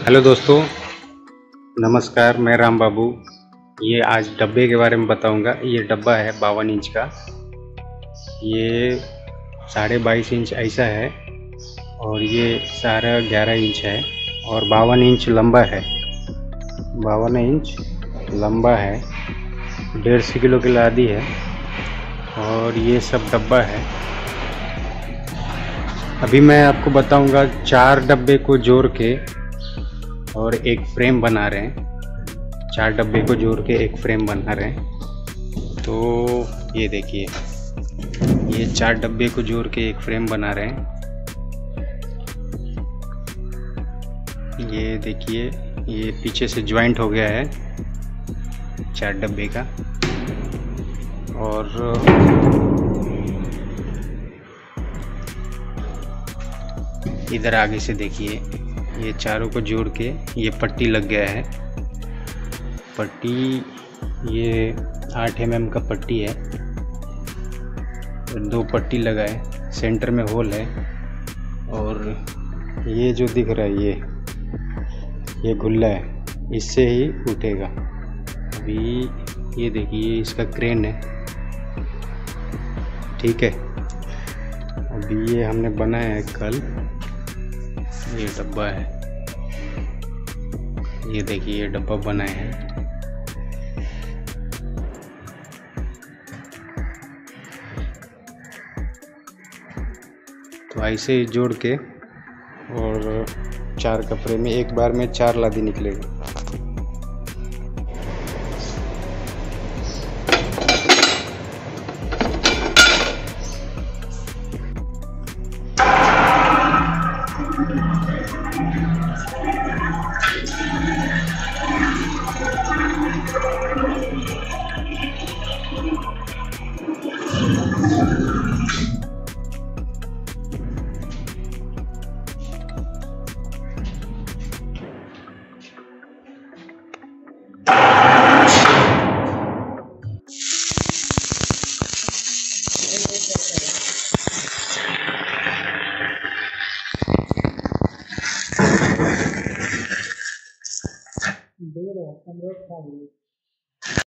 Hello दोस्तों, नमस्कार। मैं राम बाबू। ये आज डब्बे के बारे में बताऊंगा। ये डब्बा है 52 इंच का। ये 22.5 इंच ऐसा है और ये सारा 11 इंच है और 52 इंच लंबा है। 52 इंच लंबा है, 150 किलो की लादी है और ये सब डब्बा है। अभी मैं आपको बताऊंगा 4 डब्बे को जोड़ के और एक फ्रेम बना रहे हैं। 4 डब्बे को जोड़ के एक फ्रेम बना रहे हैं। तो ये देखिए, ये 4 डब्बे को जोड़ के एक फ्रेम बना रहे हैं। ये देखिए, ये पीछे से ज्वाइंट हो गया है 4 डब्बे का। और इधर आगे से देखिए, ये चारों को जोड़ के ये पट्टी लग गया है। पट्टी ये 8 mm का पट्टी है, 2 पट्टी लगा है, सेंटर में होल है। और ये जो दिख रहा है ये गुल्ला है, इससे ही उठेगा। अभी ये देखिए, इसका क्रेन है, ठीक है। अभी ये हमने बनाया है कल। ये डब्बा है, ये देखिए, ये डब्बा बनाया है। तो ऐसे ही जोड़ के और 4 कपड़े में एक बार में 4 लादी निकलेगी। Duro, con 2 cables.